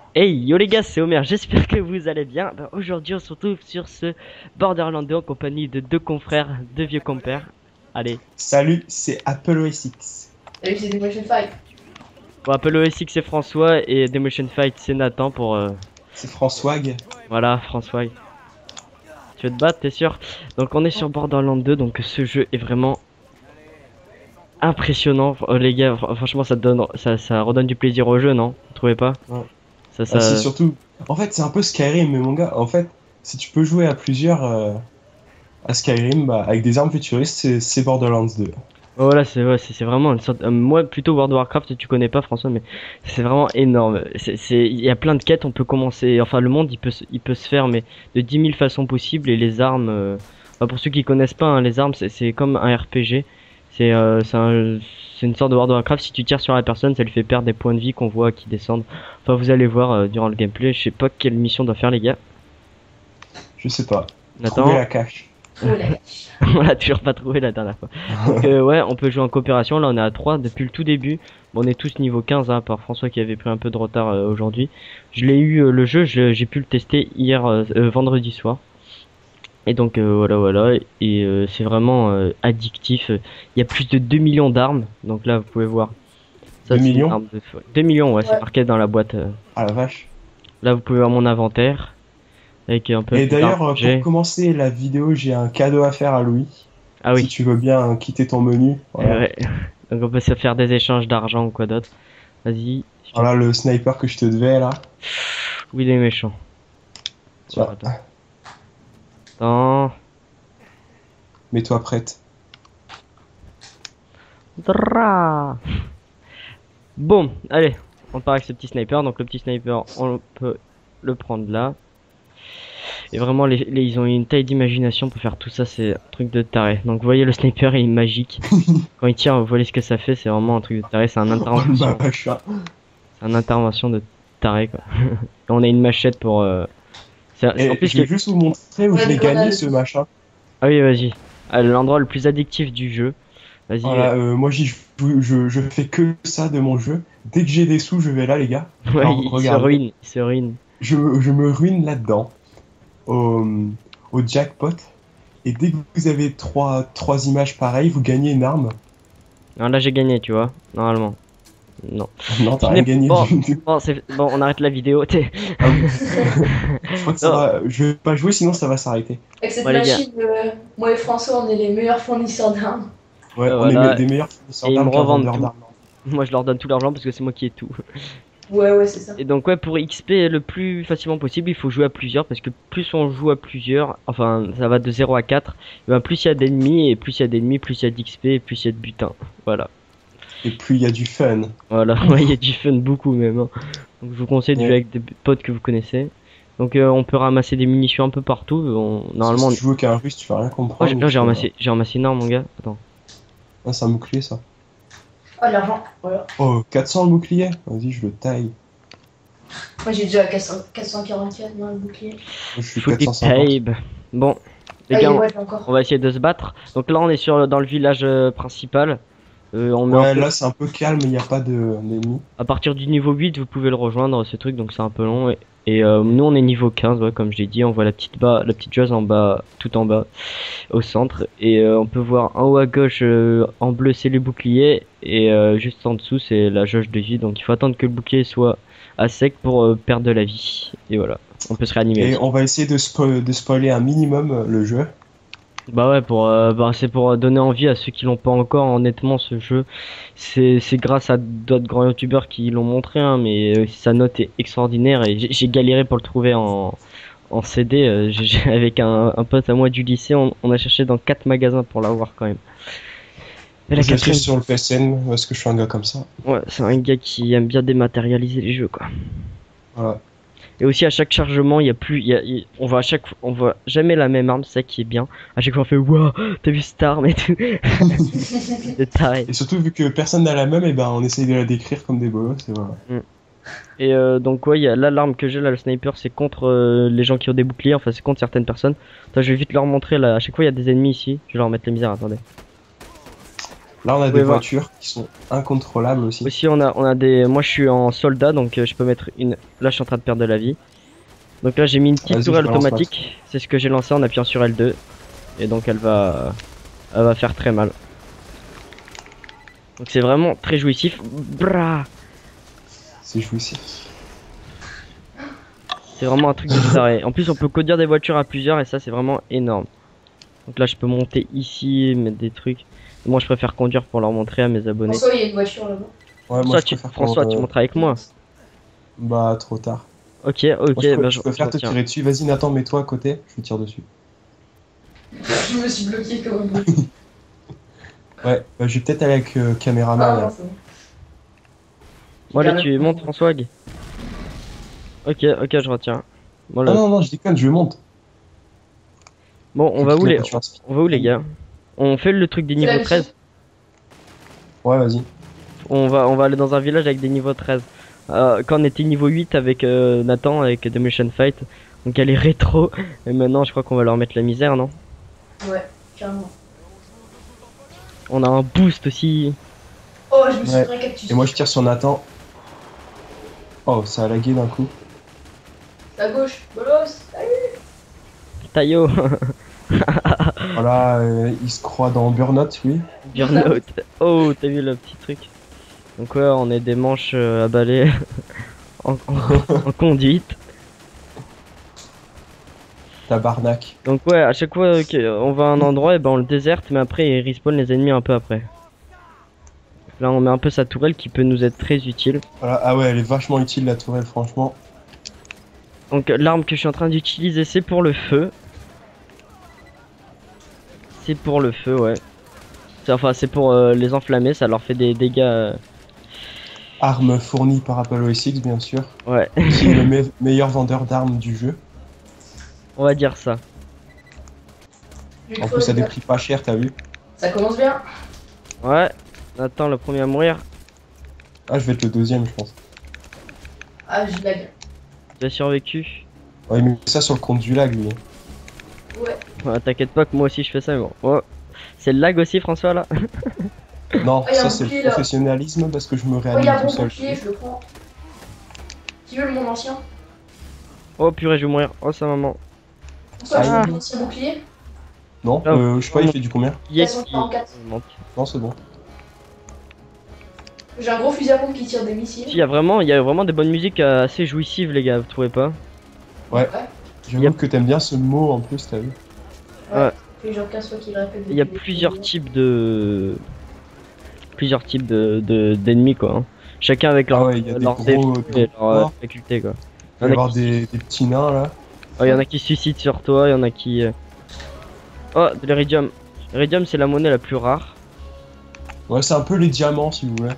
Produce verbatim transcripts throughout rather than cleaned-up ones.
Hey yo les gars, c'est Omer, j'espère que vous allez bien. Bah, aujourd'hui on se retrouve sur ce Borderlands deux en compagnie de deux confrères, deux vieux compères. Allez, Salut, c'est Apple O S X. Salut, c'est Demotion Fight. on appelle O S X c'est François et Demotion Fight c'est Nathan pour... euh, C'est François. Voilà, François. Tu veux te battre, t'es sûr? Donc on est sur Borderlands deux, donc ce jeu est vraiment impressionnant. Oh, les gars, fr- franchement ça donne, ça, ça redonne du plaisir au jeu, non? Vous trouvez pas? Ouais. Ça, Ah, ça... c'est surtout. En fait, c'est un peu Skyrim, mais mon gars, en fait, si tu peux jouer à plusieurs euh, à Skyrim, bah, avec des armes futuristes, c'est- c'est Borderlands deux. Oh, voilà, c'est ouais, c'est c'est vraiment une sorte. Euh, moi, plutôt World of Warcraft, tu connais pas François, mais c'est vraiment énorme. C'est, c'est, il y a plein de quêtes, on peut commencer. Enfin, le monde, il peut, se- il peut se faire, mais de dix mille façons possibles. Et les armes, euh, enfin, pour ceux qui connaissent pas, hein, les armes, c'est c'est comme un R P G. C'est, euh, c'est un- c'est une sorte de World of Warcraft. Si tu tires sur la personne, ça lui fait perdre des points de vie qu'on voit qui descendent. Enfin, vous allez voir euh, durant le gameplay. Je sais pas quelle mission doit faire les gars. Je sais pas. Nathan, Trouver la cache. Oh la vache. on l'a toujours pas trouvé la dernière fois. Donc euh, ouais, on peut jouer en coopération. Là, on est à trois depuis le tout début. Bon, on est tous niveau quinze, hein, par François qui avait pris un peu de retard euh, aujourd'hui. Je l'ai eu euh, le jeu, je- j'ai pu le tester hier euh, euh, vendredi soir. Et donc euh, voilà, voilà. Et euh, c'est vraiment euh, addictif. Il y a plus de deux millions d'armes. Donc là, vous pouvez voir. Ça, Deux c'est une millions arme de feu. deux millions, ouais, c'est Ouais. marqué dans la boîte. euh. Ah la vache. Là, vous pouvez voir mon inventaire. Avec un peu Et plus d'ailleurs, d'armes euh, que j'ai. pour commencer la vidéo, j'ai un cadeau à faire à Louis. Ah Si oui. tu veux bien euh, quitter ton menu. Voilà, Ouais. Donc on peut se faire des échanges d'argent ou quoi d'autre. Vas-y. Voilà le sniper que je te devais là. Oui, il est méchant. Tiens, Attends. Attends. mets-toi prête. Dra. Bon, allez. On part avec ce petit sniper. Donc le petit sniper, on peut le prendre là. Et vraiment, les, les- ils ont une taille d'imagination pour faire tout ça. C'est un truc de taré. Donc vous voyez, le sniper il est magique. Quand il tire, vous voyez ce que ça fait. C'est vraiment un truc de taré. C'est un Oh intervention. la vache. C'est un intervention de taré quoi. Et on a une machette pour... euh, c'est- Et en plus, je vais il y a- juste vous montrer où Ouais, je l'ai des gagné grenades. ce machin. Ah oui, vas-y. Ah, l'endroit le plus addictif du jeu. Vas-y. Voilà, euh, moi j'y joue- je, je fais que ça de mon jeu. Dès que j'ai des sous, je vais là, les gars. Ouais, Alors, il se regardez. ruine, il se ruine. Je, me- je me ruine là-dedans, au, au jackpot. Et dès que vous avez trois, trois images pareilles, vous gagnez une arme. Alors là, j'ai gagné, tu vois, normalement. Non. Non, t'as Ce rien n'est- gagné bon. du tout. Bon, c'est bon, on arrête la vidéo. t'es- Ah oui. Je crois que ça Non. va. Je vais pas jouer, sinon ça va s'arrêter. Avec cette Ouais, les gars. machine, euh, moi et François, on est les meilleurs fournisseurs d'armes. Ouais, Euh, on voilà. est des meilleurs fournisseurs Et ils d'armes me qu'un revendent vendeur tout. d'armes. Moi, je leur donne tout l'argent parce que c'est moi qui ai tout. Ouais, ouais, c'est ça. Et donc, ouais, pour X P le plus facilement possible, il faut jouer à plusieurs parce que plus on joue à plusieurs, enfin, ça va de zéro à quatre, et ben, plus il y a d'ennemis, et plus il y a d'ennemis, plus il y a d'X P, et plus il y a de butin. Voilà. Et plus il y a du fun. Voilà, ouais, il y a du fun beaucoup même. hein. Donc je vous conseille de jouer Ouais. avec des potes que vous connaissez. Donc euh, on peut ramasser des munitions un peu partout. On- Normalement, Si tu joues qu'à un russe, tu vas rien oh, comprendre. j'ai là, j'ai ramassé, j'ai ramassé une arme mon gars. Attends. Ah, c'est un bouclier ça. Oh, l'argent, voilà. Oh, quatre cents le bouclier. Vas-y, je le taille. Moi, j'ai déjà quatre cents quatre cent quarante-quatre dans le bouclier. Moi, je suis Faut quatre des cent cinquante. tables. Bon, les Ah, gars, et on, moi, j'ai encore. on va essayer de se battre. Donc là on est sur dans le village euh, principal. Euh, on met un Ouais, peu- là c'est un peu calme, il n'y a pas de- d'ennemis. À partir du niveau huit, vous pouvez le rejoindre ce truc, donc c'est un peu long. Et, et, euh, nous on est niveau quinze, ouais, comme je l'ai dit, on voit la petite bas, la petite chose en bas, tout en bas, au centre. Et euh, on peut voir en haut à gauche, euh, en bleu c'est les boucliers, et euh, juste en dessous c'est la jauge de vie. Donc il faut attendre que le bouclier soit à sec pour euh, perdre de la vie. Et voilà, on peut se réanimer. Et aussi. on va essayer de, spo- de spoiler un minimum euh, le jeu. Bah ouais, pour euh, bah, c'est pour donner envie à ceux qui l'ont pas encore. Honnêtement, ce jeu, c'est c'est grâce à d'autres grands youtubeurs qui l'ont montré, hein, mais euh, sa note est extraordinaire et j'ai j'ai galéré pour le trouver en en C D. euh, j'ai- j'ai- avec un, un pote à moi du lycée, on, on a cherché dans quatre magasins pour l'avoir quand même. Et la Je l'ai quatrième- sur le P S N parce que je suis un gars comme ça. ouais, c'est un gars qui aime bien dématérialiser les jeux quoi. Voilà. Et aussi à chaque chargement, il y a plus, il y a, il- on voit à chaque, on voit jamais la même arme, c'est ça qui est bien. À chaque fois on fait waouh, t'as vu cette arme et tout. C'est taré. Et surtout, vu que personne n'a la même, et ben on essaye de la décrire comme des bolos. Et voilà. Et euh, donc ouais, il y a là l'arme que j'ai là, le sniper, c'est contre euh, les gens qui ont des boucliers, enfin c'est contre certaines personnes. Attends, je vais vite leur montrer là. À chaque fois il y a des ennemis ici. Je vais leur mettre les misères. Attendez. Là, on a Vous des pouvez voir. voitures qui sont incontrôlables aussi. Aussi, on a, on a des. Moi, je suis en soldat, donc euh, je peux mettre une. Là, je suis en train de perdre de la vie. Donc là, j'ai mis une petite Vas-y, tourelle je balance automatique. C'est ce que j'ai lancé en appuyant sur L deux. Et donc, elle va. Elle va faire très mal. Donc, c'est vraiment très jouissif. Bra. C'est jouissif. C'est vraiment un truc de taré. En plus, on peut conduire des voitures à plusieurs et ça, c'est vraiment énorme. Donc là, je peux monter ici, mettre des trucs. Moi, je préfère conduire pour leur montrer à mes abonnés. François, il y a une voiture là-bas. Ouais, moi, François, je tu, préfère François, qu'on, tu euh, montres avec moi. Bah, trop tard. Ok, ok, Moi, je, bah, peux- je, je préfère je te retiens. tirer dessus. Vas-y, Nathan, mets-toi à côté. Je te tire dessus. Je me suis bloqué comme un bout. Ouais, bah, je vais peut-être aller avec euh, caméraman. Ah, là. non, c'est bon. Bon, allez, Carrément. tu montes, François. Ok, ok, je retiens. Bon, là- Ah non, non, je déconne, je monte. bon on Je va quitte où la les, voiture. on va où les gars? On fait le truc des C'est la niveaux mission. treize. Ouais, vas-y. On va, on va aller dans un village avec des niveaux treize. Euh, quand on était niveau huit avec euh, Nathan, avec Demolition Fight, donc elle est rétro. Et maintenant, je crois qu'on va leur mettre la misère, non? Ouais, carrément. On a un boost aussi. Oh, je me suis Ouais. pris un cactus. Et moi, je tire sur Nathan. Oh, ça a lagué d'un coup. À gauche, bolos. Taillot, Voilà, euh, il se croit dans Burnout, lui. Burnout. Oh, t'as vu le petit truc? Donc ouais, on est des manches euh, à balai en, en- en conduite. Tabarnak. Donc ouais, à chaque fois qu'on va à un endroit, et ben on le déserte, mais après il respawn les ennemis un peu après. Là on met un peu sa tourelle qui peut nous être très utile. Voilà. Ah ouais, elle est vachement utile, la tourelle, franchement. Donc l'arme que je suis en train d'utiliser c'est pour le feu. C'est pour le feu, ouais. C'est- Enfin c'est pour euh, les enflammer, ça leur fait des dégâts. euh, Arme fournie par Apple O S X, bien sûr. Ouais, Qui est le me- meilleur vendeur d'armes du jeu. on va dire ça. J'ai En cru plus, à au des gars. prix pas chers, t'as vu. Ça commence bien. Ouais, attends le premier à mourir. Ah, je vais être le deuxième, je pense. Ah, j'ai lag. Tu as survécu. Ouais, mais ça sur le compte du lag, lui. Ouais. Ouais, t'inquiète pas que moi aussi je fais ça, mais bon. Oh. C'est le lag aussi François là. Non, Ah, y a ça un c'est bouclier, le là. professionnalisme parce que je me Oh, il y réanime a un tout bon seul. bouclier, je le prends. Qui veut le mon ancien? Oh purée je vais mourir. Oh sa maman. François, Ah. tu veux mon ancien bouclier? Non, Ah, euh, je sais pas, il fait du combien? Qui est quatre cent qui- quarante-quatre. il manque. Non, c'est bon. J'ai un gros fusil à pompe qui tire des Si, missiles. il y a vraiment, il y a vraiment des bonnes musiques euh, assez jouissives les gars, vous trouvez pas? Ouais. J'avoue Yep. que t'aimes bien ce mot en plus, t'as vu. Ouais. Fait genre quinze fois qu'il répète. Il y a depuis le plusieurs début. types de plusieurs types de de- d'ennemis quoi. hein. Chacun avec leur Ah ouais, il y a des leurs gros défauts et trucs leurs euh, forts. facultés quoi. Il va Il y y en a avoir qui, des, des petits nains là. oh, il y en a qui se suicident sur toi, il y en a qui euh, oh de l'iridium. L'iridium c'est la monnaie la plus rare. Ouais, c'est un peu les diamants si vous voulez.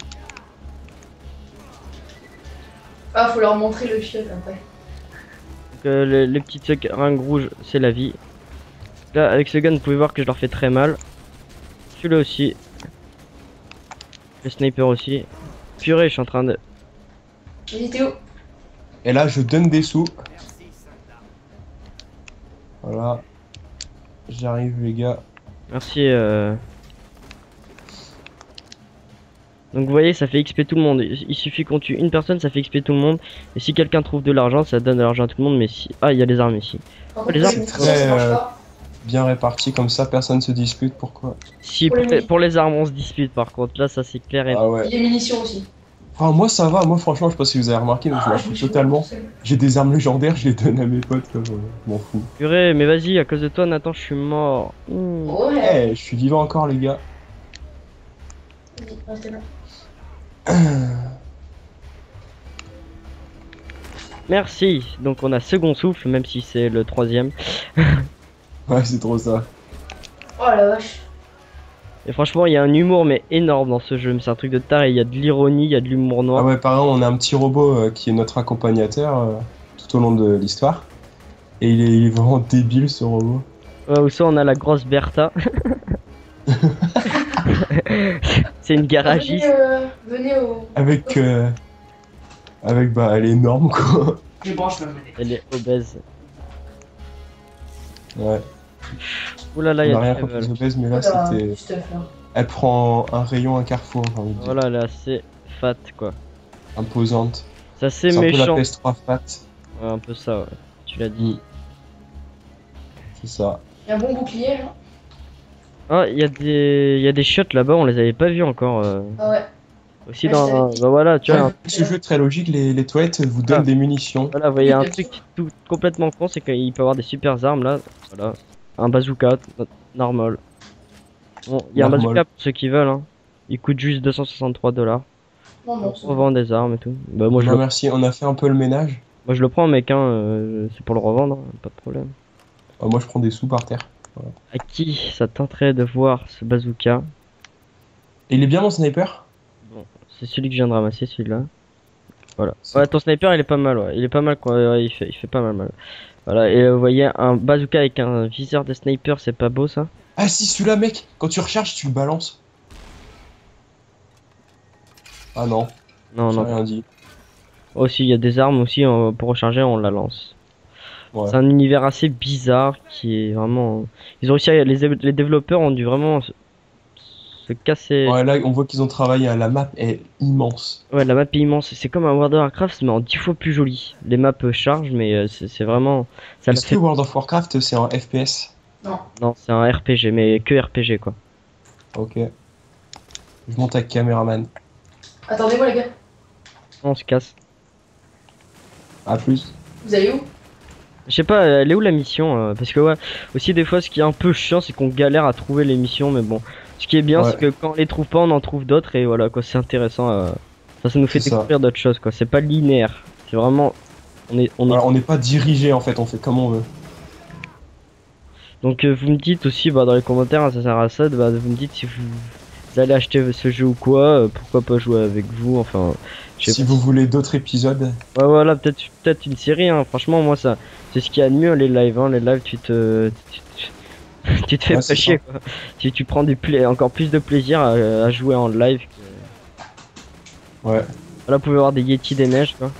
Ah, faut leur montrer le chef après. Donc, euh, les, les petites seringues rouges c'est la vie. Là avec ce gun vous pouvez voir que je leur fais très mal. Celui-là aussi. Le sniper aussi. Purée je suis en train de. Vas-y, Théo. Et là, je donne des sous. Voilà. J'arrive, les gars. Merci. Euh... Donc vous voyez, ça fait X P tout le monde. Il il suffit qu'on tue une personne, ça fait X P tout le monde. Et si quelqu'un trouve de l'argent, ça donne de l'argent à tout le monde. Mais si... Ah, il y a les armes ici. Par les contre, armes, les c'est munitions, ça très, marche euh, pas. Bien répartis comme ça, personne se dispute. Pourquoi? Si, Pour pour les les, muni- pour les armes, on se dispute par contre. Là, ça c'est clair et... Ah ouais. Et les munitions aussi. Enfin, moi ça va. Moi, franchement, je sais pas si vous avez remarqué, mais je m'en Ah, fous me suis totalement. tout seul. J'ai des armes légendaires, je les donne à mes potes. Comme, euh, je m'en fous. Purée, mais vas-y, à cause de toi, Nathan, je suis mort. Mmh. Ouais. Eh, je suis vivant encore, les gars. Vas-y, restez là. Merci. Donc on a second souffle, même si c'est le troisième. Ouais, c'est trop ça. Oh la vache. Et franchement, il y a un humour mais énorme dans ce jeu. Mais c'est un truc de taré. Il y a de l'ironie, il y a de l'humour noir. Ah ouais, par exemple, on a un petit robot euh, qui est notre accompagnateur euh, tout au long de l'histoire. Et il est, il est vraiment débile, ce robot. Ouais, ou ça, on a la grosse Bertha. C'est une garagiste. Venez, euh, venez au. Avec... euh, avec, bah, elle est énorme, quoi. Je branche ma manette. Elle est obèse. Ouais. Ouh là là, il y On a a rien très contre mal. les obèses, mais là, Voilà, c'était... du stuff là. Elle prend un rayon, un carrefour, j'ai envie de dire. Voilà, elle est assez fat quoi. Imposante. C'est assez C'est un peu la méchant. P S trois fat. Ouais, un peu ça, ouais. Tu l'as dit. Mm. C'est ça. Il y a un bon bouclier là. Ah, il y a des, il y a des shots là-bas, on les avait pas vus encore. euh. Ah ouais. Aussi Ouais, dans, je t'avais dit. bah voilà, tu vois. Ouais, ce jeu est très logique, les, les toilettes vous donnent Ah. des munitions. Voilà, vous voyez un Oui, bien truc sûr. tout complètement con, c'est qu'il peut avoir des super armes là. Voilà, un bazooka, no- normal. Bon, il y a un Normal. bazooka pour ceux qui veulent. Hein. Il coûte juste deux cent soixante-trois dollars. Non, non. On revend des armes et tout. Bah moi je Non, le, merci, on a fait un peu le ménage. moi je le prends mec, hein, euh, c'est pour le revendre, hein, pas de problème. Ah, moi je prends des sous par terre. À qui ça tenterait de voir ce bazooka? Et il est bien mon sniper? Bon, c'est celui que je viens de ramasser, celui-là. Voilà. C'est- Ouais, ton sniper il est pas mal, ouais. Il est pas mal quoi, ouais, il fait, il fait pas mal mal. Voilà, et euh, vous voyez un bazooka avec un viseur de sniper, c'est pas beau ça? Ah si, celui-là mec, quand tu recharges, tu le balances. Ah non, Non, j'ai non. rien dit. Aussi, il y a des armes aussi, euh, pour recharger, on la lance. Ouais. C'est un univers assez bizarre qui est vraiment. Ils ont réussi à... les, les développeurs ont dû vraiment se, se casser. Ouais, là on voit qu'ils ont travaillé, hein, la map est immense. Ouais, la map est immense. C'est comme un World of Warcraft, mais en dix fois plus joli. Les maps euh, chargent, mais euh, c'est c'est vraiment. Ça le Est-ce fait. que World of Warcraft c'est un F P S? Non. Non, c'est un R P G, mais que R P G quoi. Ok. Je monte avec caméraman. Attendez-moi les gars. On se casse. A plus. Vous allez où? Je sais pas, elle est où la mission euh, parce que ouais, aussi des fois ce qui est un peu chiant c'est qu'on galère à trouver les missions, mais bon. Ce qui est bien Ouais. c'est que quand on les trouve pas on en trouve d'autres et voilà quoi, c'est intéressant. euh, Ça, ça nous fait C'est ça. découvrir d'autres choses quoi, c'est pas linéaire. C'est vraiment. On est, on est... Alors on n'est pas dirigé en fait, on fait comme on veut. Donc euh, vous me dites aussi bah, dans les commentaires, hein, ça sert à ça, de- bah, vous me dites si vous, vous allez acheter ce jeu ou quoi, euh, pourquoi pas jouer avec vous, enfin. Je sais Si pas. vous voulez d'autres épisodes, Ouais voilà, peut-être peut-être une série, hein. Franchement moi ça c'est ce qu'il y a de mieux les lives, hein. Les lives tu te tu, tu- tu te fais Ouais, pas c'est chier quoi. Tu, tu prends du pla- encore plus de plaisir à, à jouer en live que... ouais. Là vous pouvez voir des Yeti des neiges quoi.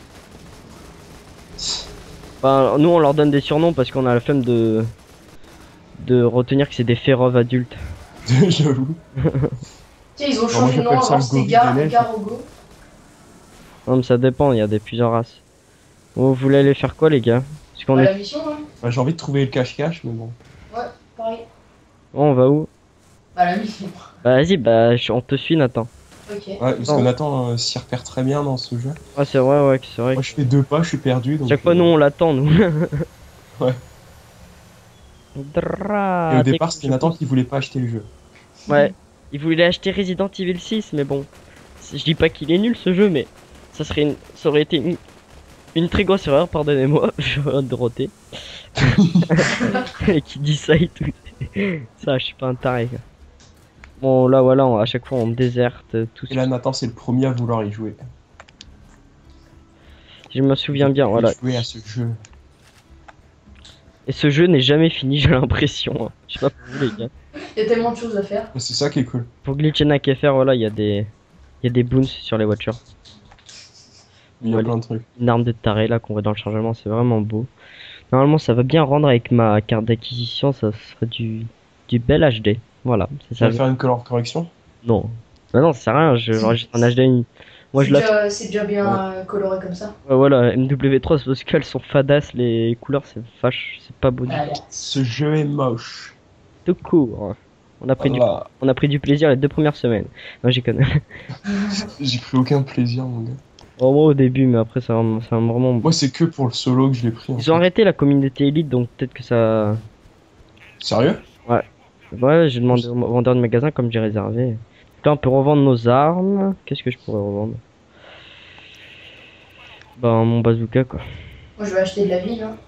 Enfin, nous on leur donne des surnoms parce qu'on a la flemme de de retenir que c'est des féroves adultes. J'avoue. Tiens, ils ont moi, changé de nom, j'appelle ça avant le c'était gorille Gar, des neiges. Garogo. Non mais ça dépend, il y a des plusieurs races. Bon, vous voulez aller faire quoi les gars? Parce qu'on Bah, est... la mission, hein. Ouais, j'ai envie de trouver le cache-cache, mais bon. Ouais, pareil. Oh, on va où? Bah, la mission. Bah vas-y, bah je- on te suit Nathan. Ok. Ouais, parce Non. que Nathan euh, s'y repère très bien dans ce jeu. Ah c'est vrai, ouais, c'est vrai. Moi je fais deux pas, je suis perdu. Donc, Chaque fois euh, nous on l'attend nous. Ouais. Dra- Et au départ dès c'était que je Nathan pousse- qui voulait pas acheter le jeu. Ouais, il voulait acheter Resident Evil six, mais bon. C'est- Je dis pas qu'il est nul ce jeu, mais ça serait une... ça aurait été une, une très grosse erreur, pardonnez-moi, je vais de roter. Et qui dit ça et tout. Ça, je suis pas un taré. quoi. Bon, là voilà, on- à chaque fois on me déserte, tout Et là Nathan c'est le premier à vouloir y jouer. Je me souviens bien, Il voilà. jouer à ce jeu. Et ce jeu n'est jamais fini, j'ai l'impression. hein. Je sais pas pour vous les gars. Il y a tellement de choses à faire. C'est ça qui est cool. Pour Glitch and Hack F R, voilà, il y a des. Il y a des boons sur les voitures. Il y a Ouais. plein de trucs. Une arme de taré là qu'on voit dans le chargement, c'est vraiment beau. Normalement, ça va bien rendre avec ma carte d'acquisition, ça serait du. du bel H D. Voilà, c'est Tu vas ça. faire une color correction? Non. Bah non, ça sert à rien, je j'enregistre en H D. une- Moi je C'est la. déjà, c'est déjà bien euh, coloré comme ça. Ouais, voilà, M W trois, c'est parce qu'elles sont fadas, les couleurs, c'est vache, c'est pas beau du Voilà. Ce jeu est moche. tout court. On a pris du, Voilà. on a pris du plaisir les deux premières semaines. Non, j'y connais. J'ai pris aucun plaisir mon gars. Au moins au début, mais après ça, va- ça va vraiment. Moi c'est que pour le solo que je l'ai pris. en Ils ont fait. arrêté la communauté élite, donc peut-être que ça. Sérieux? Ouais, j'ai demandé au vendeur de magasin comme j'ai réservé. Là, on peut revendre nos armes. Qu'est-ce que je pourrais revendre? Ben, mon bazooka quoi. Moi, je vais acheter de la vie, là.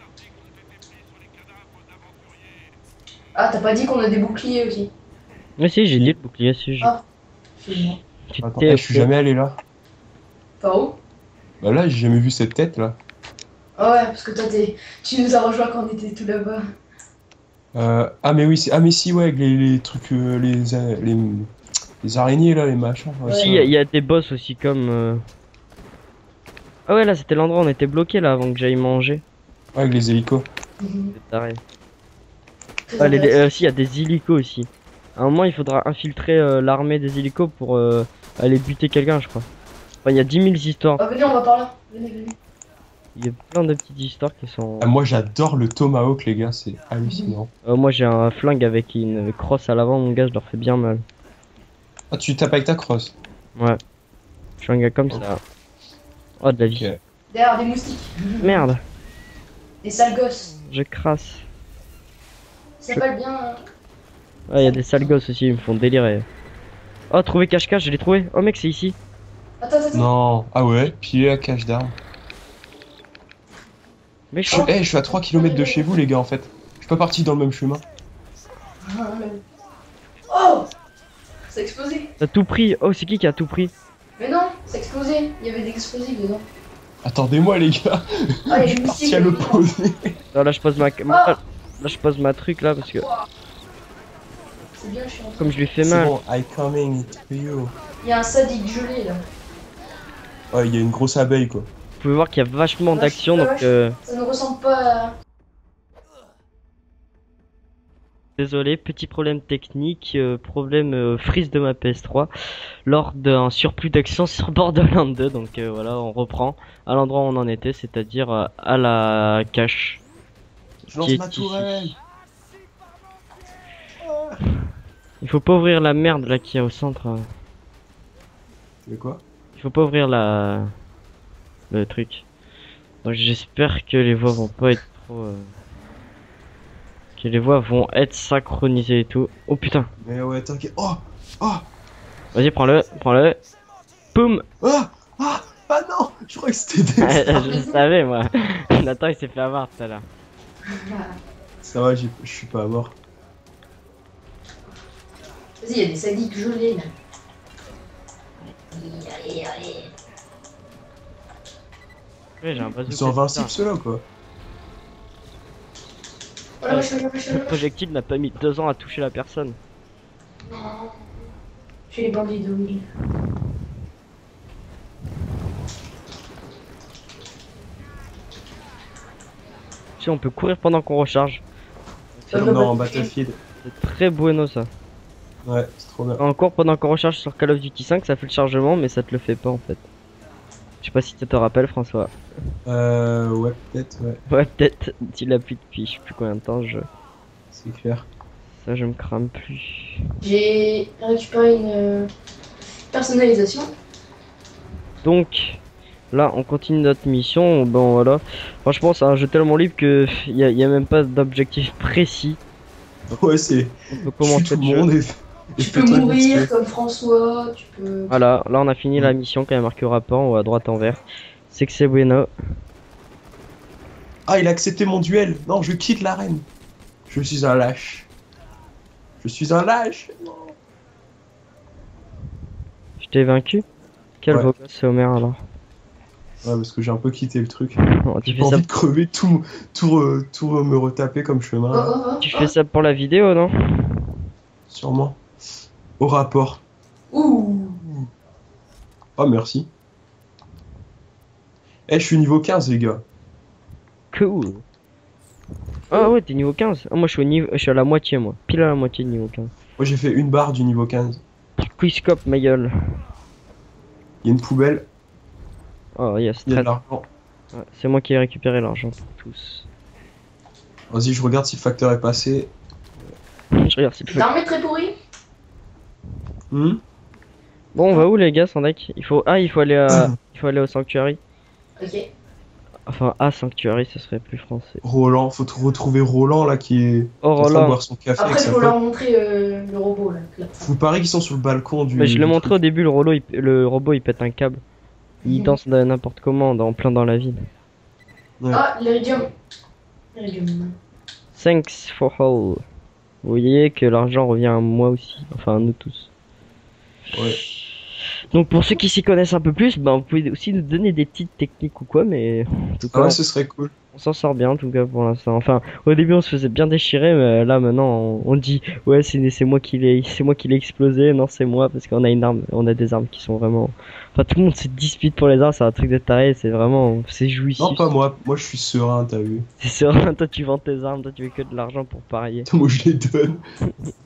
Ah, t'as pas dit qu'on a des boucliers aussi. Mais si, j'ai dit le bouclier, si. je- Ah. Excuse-moi. Tu Attends, t'es- eh, je suis jamais allé là. Par où? Bah là j'ai jamais vu cette tête là. Ah ouais, parce que toi, t'es... tu nous as rejoint quand on était tout là-bas. Euh, ah mais oui, c'est ah mais si ouais avec les, les trucs euh, les, a- les les araignées là, les machins. Ouais, Ouais. Si, il y, a- il y a des boss aussi comme. euh, Ah ouais, là c'était l'endroit où on était bloqué là avant que j'aille manger. ouais, avec les hélicos. Mhm. C'est taré. Très Ah, les, les- intéressant. euh, si, il y a des hélicos aussi. À un moment, il faudra infiltrer euh, l'armée des hélicos pour euh, aller buter quelqu'un, je crois. Enfin, il y a dix mille histoires. Ah, venez, on va par là. Venez, venez. Il y a plein de petites histoires qui sont. Ah, moi j'adore le tomahawk, les gars, c'est hallucinant. Euh, moi, j'ai un flingue avec une crosse à l'avant, mon gars, je leur fais bien mal. Ah, tu tapes avec ta crosse. Ouais. Je suis un gars comme ça. Oh, de la vie. Ok. Derrière des moustiques. Merde, Des sales gosses. je crasse. Ça s'appelle bien. hein. Ah, il y a des sales gosses aussi, ils me font délirer. Oh, trouvé cache-cache, je l'ai trouvé. Oh, mec, c'est ici. Attends, attends, attends. Non, ah ouais, pile la cache d'armes. Mec, je Je, suis. eh, je suis à trois kilomètres de chez vous, les gars, en fait. Je suis pas parti dans le même chemin. Oh! Ça a explosé. T'as tout pris. Oh, c'est qui qui a tout pris? Mais non, ça a explosé. Il y avait des explosifs dedans. Attendez-moi, les gars. Ah, Je les suis moustiques. parti à l'opposé. Non, là, je pose ma. ma- Là, je pose ma truc là parce que. C'est bien chiant. Comme je lui fais C'est mal. bon, I coming to you. Il y a un sadique gelé là. Ouais, il y a une grosse abeille, quoi. Vous pouvez voir qu'il y a vachement Vache, d'action la donc. vache. Euh... Ça ne ressemble pas à. Désolé, petit problème technique, euh, problème euh, freeze de ma P S trois lors d'un surplus d'action sur Borderlands deux. Donc euh, voilà, on reprend à l'endroit où on en était, c'est-à-dire euh, à la cache. Je lance Qui est ma ici. tourelle. Il faut pas ouvrir la merde là qu'il y a au centre. euh. Mais quoi? Il faut pas ouvrir la le truc. Donc j'espère que les voix vont pas être trop. euh, Que les voix vont être synchronisées et tout. Oh putain. Mais ouais, t'inquiète. Oh! Oh! Vas-y, prends-le, prends-le. Poum. Ah! Ah! Ah non! Je crois que c'était des... Je savais moi. Nathan il s'est fait avoir tout à l'heure. Ça va, j'y- je suis pas mort. Vas-y, il y a des sadiques gelés là. Allez, allez, allez. Ouais, j'ai un Ils bazooka. sont invincibles, ceux-là, quoi. Oh la vache, oh la vache, oh la Le vache. projectile n'a pas mis deux ans à toucher la personne. Non. Je suis les bandits de Will. Tu sais, on peut courir pendant qu'on recharge. C'est Euh, Non, en Battlefield. Battlefield. c'est très bueno ça. Ouais, c'est trop bien. On court pendant qu'on recharge sur Call of Duty cinq, ça fait le chargement, mais ça te le fait pas en fait. Je sais pas si tu te rappelles, François. Euh, ouais, peut-être, ouais. Ouais, peut-être. Tu l'as plus depuis je sais plus combien de temps. Je... C'est clair. Ça, je me crame plus. J'ai récupéré une euh, personnalisation. Donc, là, on continue notre mission. Bon, voilà. Franchement, c'est un jeu tellement libre que il y, a- y a même pas d'objectif précis. Ouais, c'est. On peut Tue commencer tout le le jeu. monde et. et Tu peux fais-toi mourir vite fait. comme François, tu peux. Voilà, là, on a fini la mission quand il y a marqué au rapport en haut à droite en vert. C'est que c'est bueno. Ah, il a accepté mon duel. Non, je quitte l'arène. Je suis un lâche. Je suis un lâche. Non. Je t'ai vaincu. Quel Ouais. beau gosse, c'est Homer alors. Ouais, parce que j'ai un peu quitté le truc. Bon, tu J'ai fais pas ça, envie de crever tout, tout, re- tout re- me retaper comme Oh, chemin. oh, là. oh, tu oh. fais ça pour la vidéo, non? Sûrement. Au rapport. Ouh. Oh, merci. Eh, je suis niveau quinze, les gars. Cool. Ah ouais, t'es niveau quinze. Ah, moi, je suis, au niveau... je suis à la moitié, moi. Pile à la moitié de niveau quinze. Moi, j'ai fait une barre du niveau quinze. Quickscope, ma gueule. Il y a une poubelle. Oh, yes, Il y a très de l'argent. ouais, c'est moi qui ai récupéré l'argent pour tous. Vas-y, je regarde si le facteur est passé. Je regarde si le fait. L'armée très pourrie. Hmm Bon, on va où, les gars, sans deck? Il faut. Ah, il faut aller à. Il faut aller au Sanctuary. Ok. Enfin, à Sanctuary, ce serait plus français. Roland, faut t- retrouver Roland là qui est Oh, en train de Roland. boire son café avec Après, sa faut leur pote. montrer euh, le robot là. là. Vous paraît qu'ils sont sur le balcon du. Mais je l'ai du montré au truc. début, le, rolo, il- le robot il pète un câble. Il Mhm. danse de n'importe comment, dans, plein dans la ville. Ouais. Ah, l'iridium. L'iridium. Thanks for all. Vous voyez que l'argent revient à moi aussi, enfin à nous tous. Ouais. Donc pour ceux qui s'y connaissent un peu plus, bah, vous pouvez aussi nous donner des petites techniques ou quoi, mais en tout cas, Ah ouais, ce serait cool. on s'en sort bien en tout cas pour l'instant. Enfin, au début on se faisait bien déchirer, mais là maintenant on, on dit ouais c'est c'est moi qui l'ai c'est moi qui l'ai explosé, non c'est moi parce qu'on a une arme, on a des armes qui sont vraiment. Enfin tout le monde se dispute pour les armes, c'est un truc de taré, c'est vraiment c'est jouissif. Non, pas moi. Moi, je suis serein, t'as vu. C'est serein, toi tu vends tes armes, toi tu veux que de l'argent pour parier. Moi, je les donne.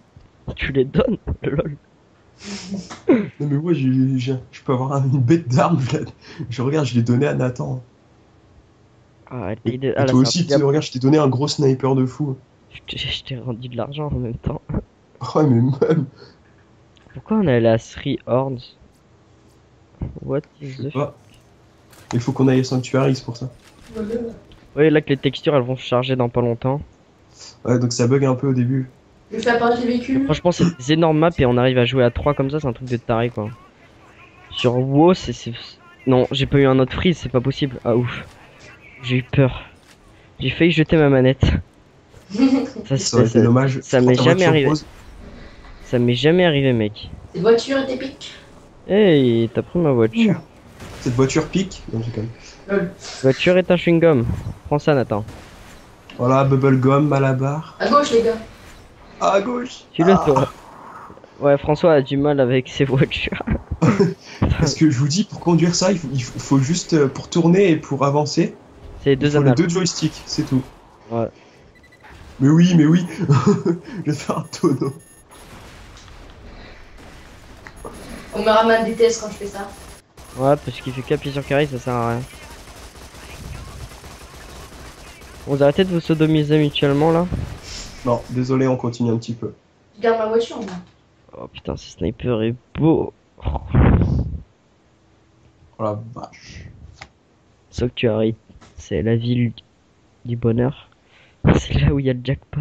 Tu les donnes, lol. Non mais moi j'ai, j'ai- je peux avoir une bête d'armes, je, la- je regarde, je l'ai donné à Nathan. Ah, Et, il est- et ah, là, toi c'est un aussi, tu giga- regarde, je t'ai donné un gros sniper de fou. Je t'ai je t'ai rendu de l'argent en même temps. Ouais mais même, Pourquoi on est allé à Three Horns? What je is sais the... pas. Il faut qu'on aille à Sanctuary, c'est pour ça. Oui, là que les textures elles vont se charger dans pas longtemps. Ouais, donc ça bug un peu au début. Je fais apparaître les véhicules. Franchement, c'est des énormes maps et on arrive à jouer à trois comme ça, c'est un truc de taré quoi. Sur WoW, c'est. c'est- Non, j'ai pas eu un autre freeze, c'est pas possible. Ah ouf. J'ai eu peur. J'ai failli jeter ma manette. Ça, Ça aurait ça- été dommage. ça Tu m'est prends ta jamais voiture arrivé. pause. ça m'est jamais arrivé, mec. Cette voiture est épique. Hey, t'as pris ma voiture. Cette voiture pique. Non, j'ai quand même. Lol. Voiture est un chewing-gum. Prends ça, Nathan. Voilà, bubblegum, Malabar. À gauche, les gars. À gauche. Tu le Ah. toi. Ouais, François a du mal avec ses voitures. Parce que je vous dis, pour conduire ça, il faut, il faut- faut juste, euh, pour tourner et pour avancer, C'est les il deux faut les anales. deux joysticks, c'est tout. Ouais. Mais oui, mais oui. Je vais faire un tonneau. On me ramène des tests quand je fais ça. Ouais, parce qu'il fait qu'appuyer sur carré, ça sert à rien. Vous arrêtez de vous sodomiser mutuellement là? Non, désolé, on continue un petit peu. Je garde ma voiture, moi. Oh putain, ce sniper est beau. Oh la vache. Sanctuary, c'est la ville du bonheur. C'est là où il y a le jackpot.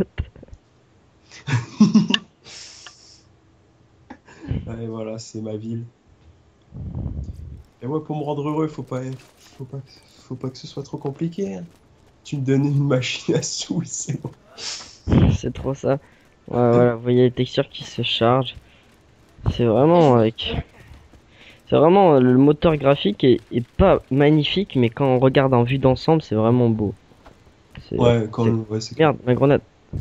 Ouais, voilà, c'est ma ville. Et moi, pour me rendre heureux, faut pas, faut pas, faut pas que ce soit trop compliqué. Hein. Tu me donnes une machine à sous, c'est bon. C'est trop ça. Ouais, voilà, vous voyez les textures qui se chargent. C'est vraiment avec. C'est vraiment le moteur graphique est, est pas magnifique, mais quand on regarde en vue d'ensemble, c'est vraiment beau. C'est- Ouais, quand, c'est- ouais, c'est Merde, ma grenade.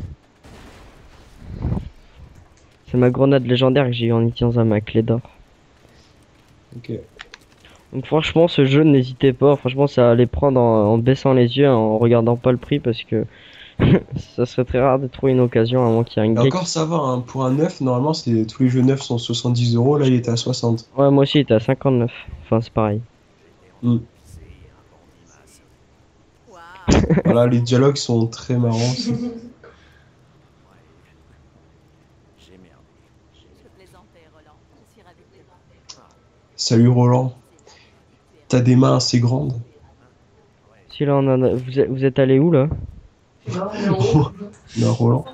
C'est ma grenade légendaire que j'ai eu en utilisant ma clé d'or. ok. Donc franchement, ce jeu, n'hésitez pas. Franchement, ça allait prendre en, en baissant les yeux, en regardant pas le prix, parce que ça serait très rare de trouver une occasion, à moins qu'il y ait un Et geek. encore, ça va, hein. Pour un neuf, normalement, c'est tous les jeux neufs sont soixante-dix euros, là, il était à soixante. Ouais, moi aussi, il était à cinquante-neuf. Enfin, c'est pareil. Voilà, les dialogues sont très marrants. aussi. Salut Roland. T'as des mains assez grandes. Si là, on en a... vous, êtes, vous êtes allé où là? Non, non. Non, Roland.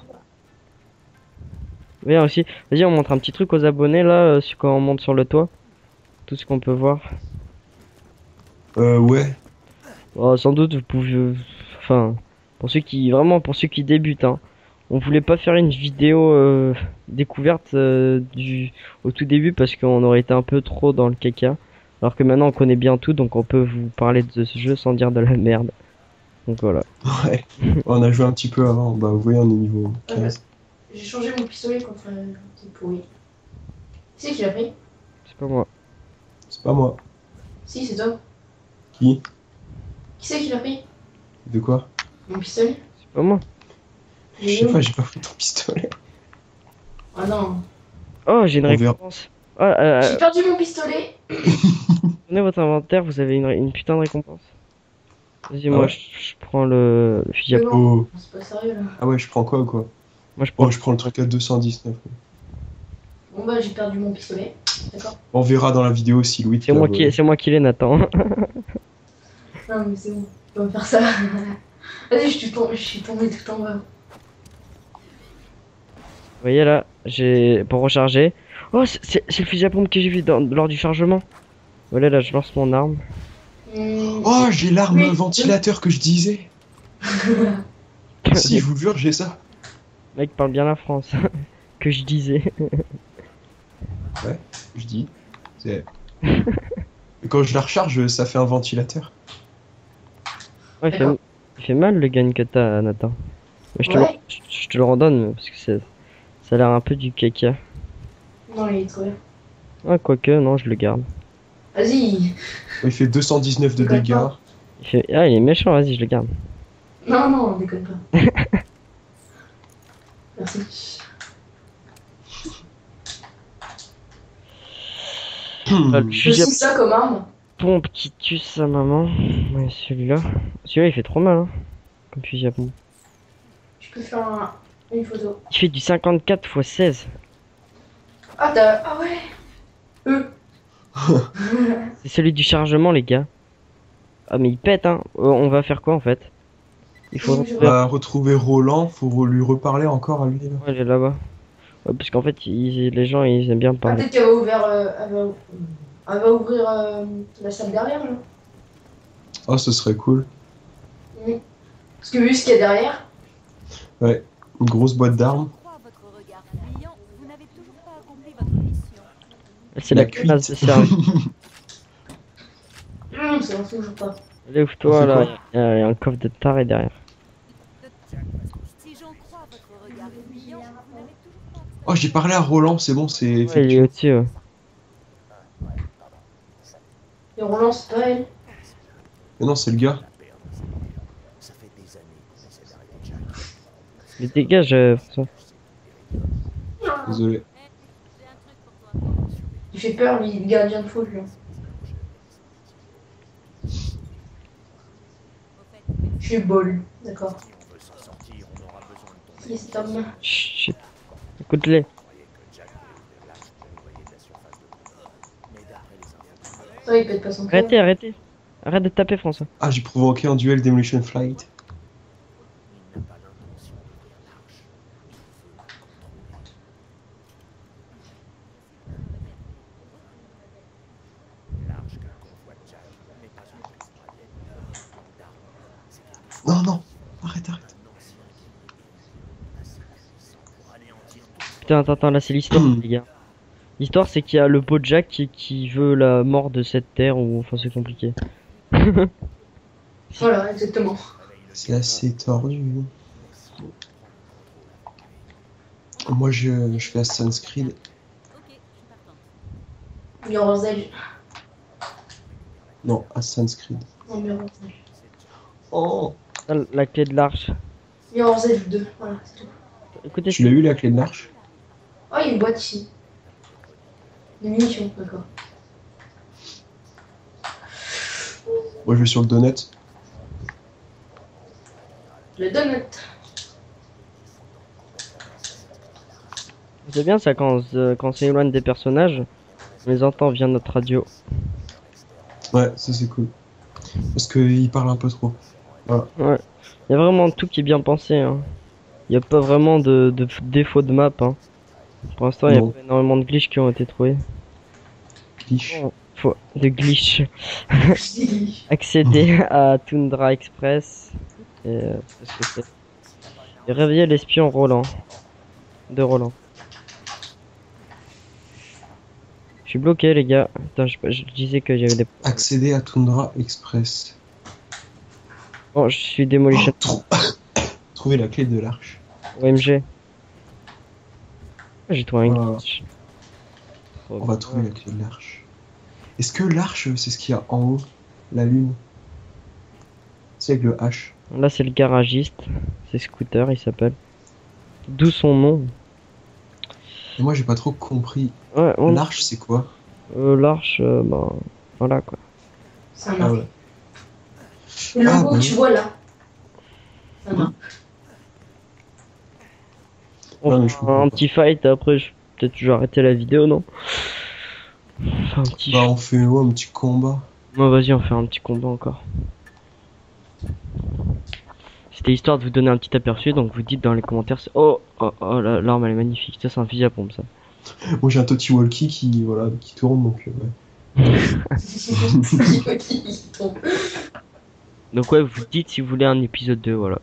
Viens aussi. Vas-y, on montre un petit truc aux abonnés là, euh, sur- quand on monte sur le toit. Tout ce qu'on peut voir. Euh, ouais. Oh, sans doute, vous pouvez. Enfin, pour ceux qui. Vraiment, pour ceux qui débutent, hein. On voulait pas faire une vidéo euh, découverte euh, du au tout début parce qu'on aurait été un peu trop dans le caca. Alors que maintenant on connaît bien tout, donc on peut vous parler de ce jeu sans dire de la merde. Donc voilà. Ouais. On a joué un petit peu avant. Bah, vous voyez, on est niveau quinze. J'ai changé mon pistolet contre un petit pourri. Qui c'est qui l'a pris? C'est pas moi. C'est pas moi. Si, c'est toi. Qui? Qui c'est qui l'a pris? De quoi? Mon pistolet? C'est pas moi. Je sais pas, j'ai pas pris ton pistolet. Ah non. Oh, j'ai une On verra. récompense. Ah, euh, J'ai perdu mon pistolet. prenez votre inventaire, vous avez une, ré- une putain de récompense. Vas-y, Ah moi ouais. je, je prends le, le fusil à Mais pompe. bon, Oh. c'est pas sérieux là. Ah ouais, je prends quoi, quoi? Moi je prends. Oh, je prends le truc à deux cent dix-neuf. Bon bah j'ai perdu mon pistolet. D'accord. On verra dans la vidéo si Louis te C'est l'a moi volé. qui, c'est moi qui l'ai, Nathan. Non mais c'est bon. Tu vas me faire ça. Vas-y, je suis tombé, je suis tombé tout en bas. Vous voyez là, j'ai pour recharger. Oh, c'est c'est- c'est le fusil à pompe que j'ai vu dans- lors du chargement. Voilà, là je lance mon arme. Hmm. Oh, j'ai l'arme Oui. ventilateur que je disais. Si, je vous jure, j'ai ça. Mec, parle bien la France. Que je disais. Je dis. C'est. Et quand je la recharge, ça fait un ventilateur. Ouais, il, fait, D'accord. il fait mal le gun que t'as, Nathan. Mais je te, Ouais. le, je, je te le redonne parce que c'est- ça a l'air un peu du caca. Non, il est trop bien. Ah, quoique, non, je le garde. Vas-y. Il fait deux cent dix-neuf de Déconne dégâts. pas. Il fait... Ah, il est méchant, vas-y, je le garde. Non, non, déconne pas. Merci. Ah, le J'ai fusil à aussi ça comme arme. pompe qui tue sa maman. Ouais, celui-là. Celui-là, il fait trop mal, hein. Comme fusil à pompe. Je peux faire un- une photo. Il fait du cinquante-quatre fois seize. Ah, t'as. Ah ouais. Euh. C'est celui du chargement, les gars. Ah, mais il pète, hein. Euh, on va faire quoi, en fait? Il faut... Oui, je On vois. va retrouver Roland, faut re- lui reparler encore à lui. Là. Ouais, il est là-bas. Ouais, parce qu'en fait, ils- les gens, ils aiment bien me Ah, parler. peut-être qu'elle va ouvrir. euh, elle, va... elle va ouvrir euh, la salle derrière, là. Oh, ce serait cool. Mm. Parce que vu ce qu'il y a derrière. Ouais, une grosse boîte d'armes. C'est la La classe de cuite. service. Hum, ça n'en fait toujours pas. Allez, On ouvre-toi, fait là. quoi Il y, a il y a un coffre de taré derrière. Oh, j'ai parlé à Roland, c'est bon, c'est Ouais, il est effectué. au-dessus, ouais. Et on lance pas elle. Mais non, c'est le gars. Mais dégage, euh, François. Désolé. Il fait peur, lui, le gardien de foot, là. Je suis bol, d'accord. Qui est cet homme? Chut. Écoute-les. Ça, il pète pas son cœur. Arrêtez, arrêtez. Arrête de taper, François. Ah, j'ai provoqué un duel Demolition Flight. Non, non, arrête, arrête. Putain, attends, attends, là, c'est l'histoire, les gars. L'histoire, c'est qu'il y a le beau Jack qui, qui veut la mort de cette terre, ou enfin, c'est compliqué. Voilà, exactement. C'est assez tordu. Moi, je, je fais Assassin's Creed. Mirror's Edge. Non, Assassin's Creed. Non, Mirror's Edge. Oh, Ah, la clé de l'arche. Mirror's Edge deux, voilà, c'est tout. Écoutez, tu l'as eu la clé de l'arche? Oh, il y a une boîte ici. Des munitions, d'accord. Moi, je vais sur le donut. Le donut. c'est bien ça quand, on se- quand on s'éloigne des personnages, on les entend via notre radio. Ouais, ça c'est cool. Parce qu'il parle un peu trop. Voilà. Ouais. Il y a vraiment tout qui est bien pensé. Hein. Il n'y a pas vraiment de, de défaut de map. Hein. Pour l'instant, il y a Non. pas énormément de glitches qui ont été trouvés. Glitch. Faut... De glitch. Je dis. Accéder à Tundra Express. Et, euh, c'est ce que c'est. Et réveiller l'espion Roland. De Roland. Je suis bloqué, les gars. Putain, je, je disais que j'avais des. Accéder à Tundra Express. Bon, je suis Demolition. Oh, trou- Trouver la clé de l'arche. O M G. J'ai trouvé un Voilà. glitch. Trop On va bien. trouver la clé de l'arche. Est-ce que l'arche, c'est ce qu'il y a en haut? La lune? C'est avec le H. Là, c'est le garagiste. C'est Scooter, il s'appelle. D'où son nom. Et moi, j'ai pas trop compris. Ouais, on... L'arche, c'est quoi? euh, l'arche, euh, bah, voilà quoi. C'est un Ah arc. ouais. Le logo Ah, que bah tu oui. vois là. C'est un Oui. arc. On Ouais, mais je fera comprends un pas. petit fight après, je... peut-être je vais arrêter la vidéo, non? Enfin, un petit. Bah, on fait ouais, un petit combat. Bon, vas-y, on fait un petit combat encore. C'était histoire de vous donner un petit aperçu, donc vous dites dans les commentaires. c'est- Oh, oh, oh, la- l'arme elle est magnifique. Ça, c'est un fusil à pompe, ça. Moi, j'ai un Toti Walkie qui, voilà, qui tourne, donc euh, ouais. C'est quoi qui tombe. Donc, ouais, vous dites si vous voulez un épisode deux, voilà.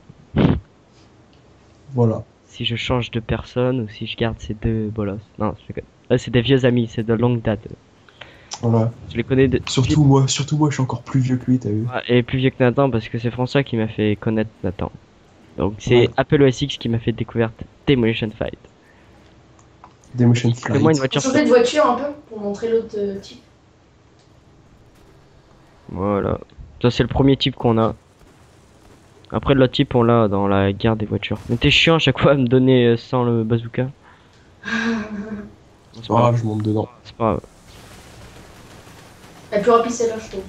Voilà. Si je change de personne ou si je garde ces deux bolosses. Non, je déconne. Là, c'est des vieux amis, c'est de longue date. Voilà. Je les connais de... Surtout moi, surtout moi, je suis encore plus vieux que lui, t'as vu? Ah, et plus vieux que Nathan parce que c'est François qui m'a fait connaître Nathan. Donc c'est Ouais. Apple O S X qui m'a fait découverte Demolition Fight. Demotion Fais-moi une Flight. voiture. Changer de voiture un peu pour montrer l'autre euh, type. Voilà. Ça c'est le premier type qu'on a. Après l'autre type on l'a dans la guerre des voitures. Mais t'es chiant à chaque fois à me donner euh, sans le bazooka. C'est pas Ah, grave, je monte dedans. c'est pas grave. La plus rapide celle-là, je trouve.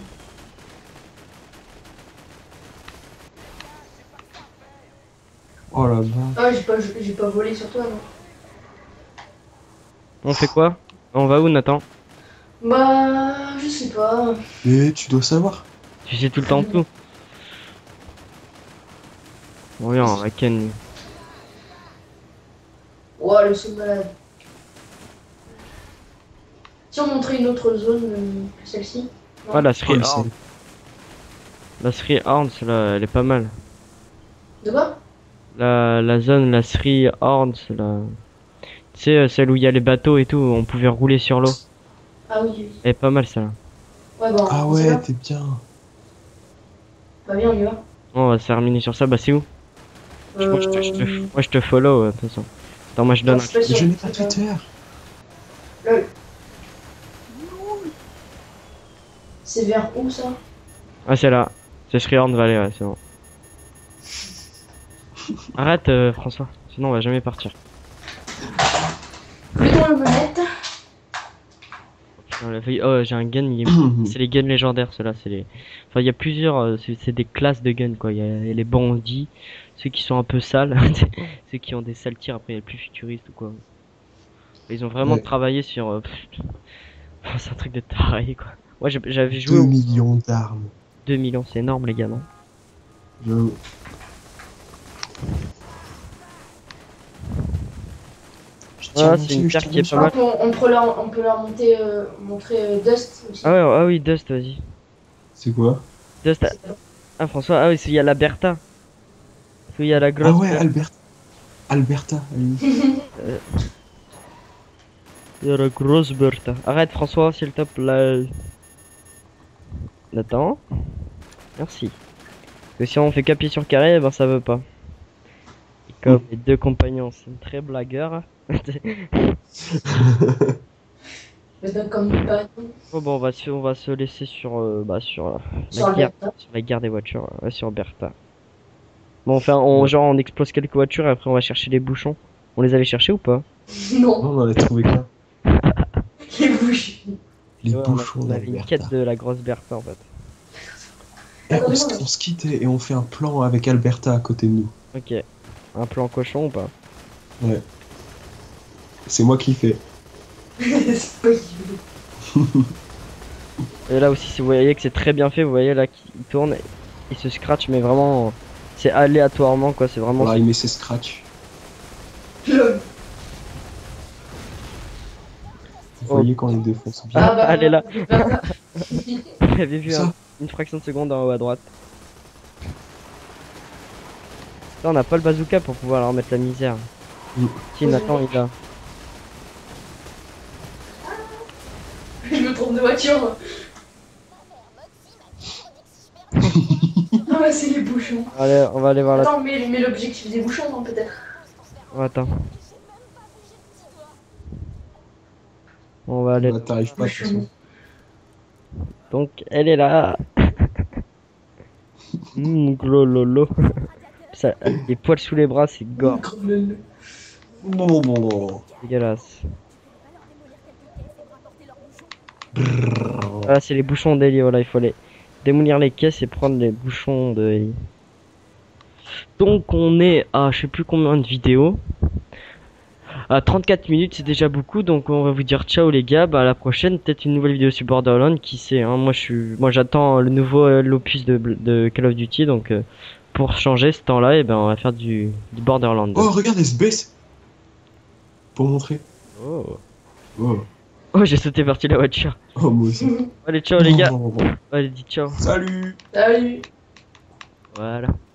Oh là bas. Ah, j'ai pas, j'ai pas volé sur toi, non. On fait quoi? On va où, Nathan? Bah, je sais pas. Mais tu dois savoir. Tu sais tout le temps tout. Bon, oui, on va ken. Ouah, le saut de malade. Si on montrait une autre zone euh, que celle-ci. Non. Ah, la Oh, Sri le Horn. sel. La Sri Horn, celle-là, elle est pas mal. De quoi? La, la zone, la Sri Horn, c'est la... Tu sais, euh, celle où il y a les bateaux et tout, où on pouvait rouler sur l'eau. Ah oui, oui. Elle est pas mal, celle-là. Ouais, bon. Ah on sait ouais, pas. t'es bien. Bah, bien, on y va. Bon, on va se terminer sur ça. Bah, c'est où? Je crois que je te, je te- Euh, moi, je te follow, euh, de toute façon. Attends, moi, je donne non, un... je suis pas Mais sûr. je n'ai pas C'est pas- Twitter. Lol. C'est vers où ça? Ah, c'est là. C'est Sri Horn Valley, ouais, c'est bon. Arrête, euh, François. Sinon, on va jamais partir. Mettons la manette. Putain, la feuille- Oh, j'ai un gun, il est- c'est les guns légendaires, ceux-là, c'est les... Enfin, il y a plusieurs, euh, c'est c'est des classes de guns, quoi. Il y a les bandits, ceux qui sont un peu sales, ceux qui ont des sales tirs, après il y a les plus futuristes ou quoi. Ils ont vraiment Ouais. travaillé sur... euh, pff, c'est un truc de taré, quoi. Moi, j'ai- j'avais joué deux au millions d'armes. deux millions, c'est énorme, les gars, non? Je- Je Ah, tire c'est dessus, une je carte tire qui est dessus. pas mal. On, on peut leur, on peut leur monter, euh, montrer euh, Dust aussi. Ah ouais, ah oui, Dust, vas-y. C'est quoi? Dust, ah, ah, François, ah oui, il y a la Bertha. Parce qu'il y a la grosse... Ah ouais, Albert... Alberta. lui. Il y a la grosse Bertha. Arrête, François, s'il te plaît. Nathan. Merci. Parce que si on fait capier sur carré, eh ben ça veut pas. Et comme les deux compagnons sont très blagueurs. Mais donc, comme pas Bon, bon, on va se, on va se laisser sur, euh, bah, sur, euh, sur la guerre, Alberta. sur la guerre des voitures, ouais, sur Bertha. Bon, enfin, on, genre, on explose quelques voitures et après on va chercher les bouchons. On les avait cherchés ou pas? Non, Non, on en a trouvé qu'un. les bouches. Les Ouais, on a- bouchons on avait une d'Alberta. quête de la grosse Bertha en fait. Eh, on, se, on se quitte et on fait un plan avec Alberta à côté de nous. Ok. Un plan cochon ou pas? Ouais. C'est moi qui fais. C'est possible. Et là aussi, si vous voyez que c'est très bien fait, vous voyez là qu'il tourne, il se scratch, mais vraiment, c'est aléatoirement quoi, c'est vraiment. Voilà, il met ses scratchs. Lol. Vous Oh. voyez quand il défonce bien. Ah bah, elle est là. bah, Vous avez vu Ça. un- une fraction de seconde en haut à droite. Là, on n'a pas le bazooka pour pouvoir leur mettre la misère. Mm. Si, Nathan, il a. je me trompe de voiture. Ah ouais, c'est les bouchons. Allez, on va aller voir la. Attends, mais, mais l'objectif des bouchons, non, peut-être. Oh, attends. On va aller. Bah, t'arrives pas de toute façon. Donc, elle est là. Mmh, gros lolo. Ça, les poils sous les bras, c'est gore. Bon, bon, bon, bon. Dégueulasse. Voilà, c'est les bouchons d'Eli, voilà, il faut les démolir les caisses et prendre les bouchons de Eli. Donc on est à je sais plus combien de vidéos. À trente-quatre minutes, c'est déjà beaucoup, donc on va vous dire ciao les gars, bah à la prochaine, peut-être une nouvelle vidéo sur Borderlands, qui sait, hein, moi je suis, moi j'attends le nouveau euh, l'opus de, de Call of Duty, donc euh, pour changer ce temps-là, et ben on va faire du, du Borderlands. Oh, regarde, elle se baisse. Pour montrer. Oh, Oh, oh j'ai sauté parti de la voiture. oh moi aussi. Allez ciao les gars, Bon, bon, bon. allez dis ciao. Salut. Salut. Voilà.